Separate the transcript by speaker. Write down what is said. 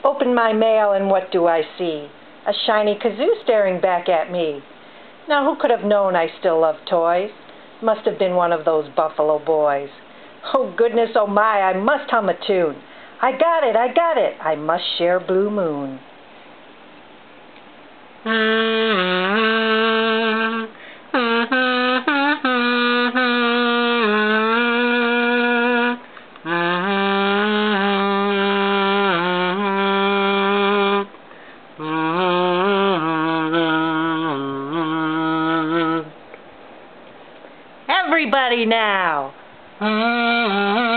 Speaker 1: Open my mail and what do I see? A shiny kazoo staring back at me. Now who could have known I still love toys? Must have been one of those Buffalo boys. Oh goodness, oh my, I must hum a tune. I got it, I must share Blue Moon. Everybody now!